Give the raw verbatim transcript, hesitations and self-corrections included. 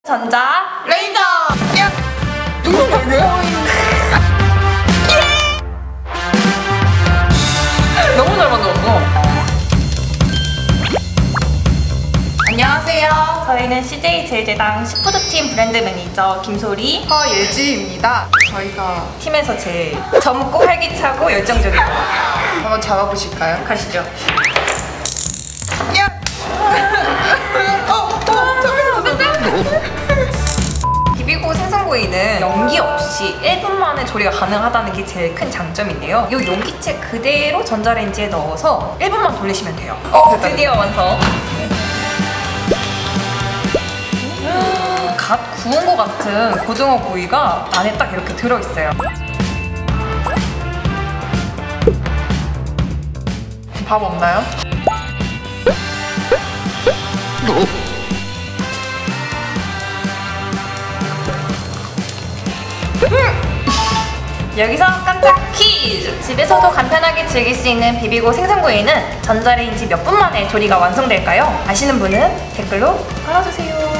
전자 레인저! 야! 누구야 이게? 너무 잘 만들었어. 안녕하세요. 저희는 씨제이 제일제당 시푸드팀 브랜드 매니저 김소리 허예지입니다. 저희가 팀에서 제일 젊고 활기차고 열정적이고. 한번 잡아보실까요? 가시죠. 야! 어! 어! 잠깐만! 비비고 생선구이는 연기 없이 일 분 만에 조리가 가능하다는 게 제일 큰 장점인데요. 이 용기채 그대로 전자레인지에 넣어서 일 분만 돌리시면 돼요. 어, 됐다, 드디어 완성. 갓 구운 것 같은 고등어 구이가 안에 딱 이렇게 들어있어요. 밥 없나요? 여기서 깜짝 퀴즈! 집에서도 간편하게 즐길 수 있는 비비고 생선구이는 전자레인지 몇 분 만에 조리가 완성될까요? 아시는 분은 댓글로 알려주세요.